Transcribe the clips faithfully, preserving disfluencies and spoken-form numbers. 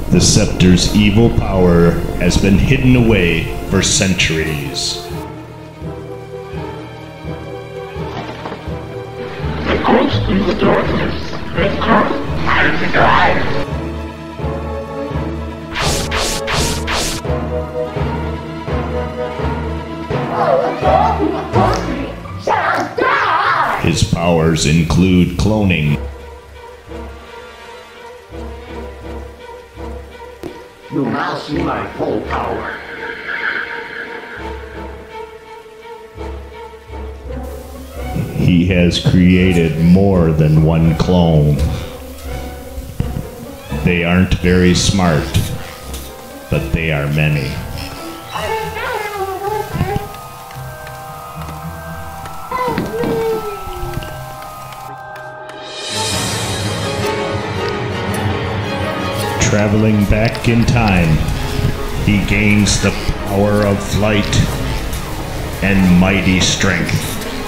The Scepter's evil power has been hidden away for centuries. The ghost in the darkness has come out of the drive. His powers include cloning. You now see my full power. He has created more than one clone. They aren't very smart, but they are many. Traveling back in time, he gains the power of flight and mighty strength.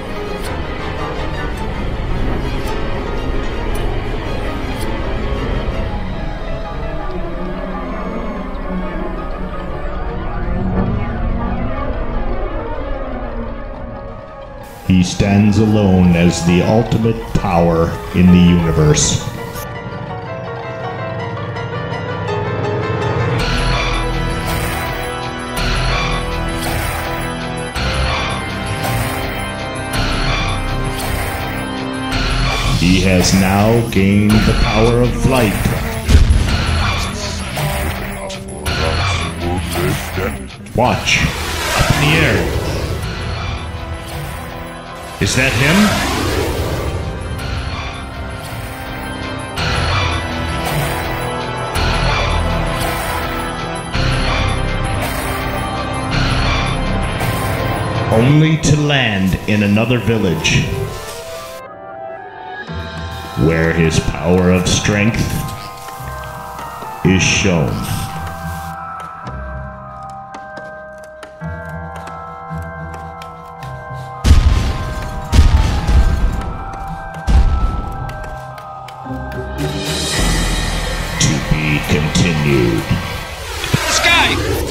He stands alone as the ultimate power in the universe. He has now gained the power of flight. Watch, up in the air. Is that him? Only to land in another village, where his power of strength is shown. To be continued. Sky!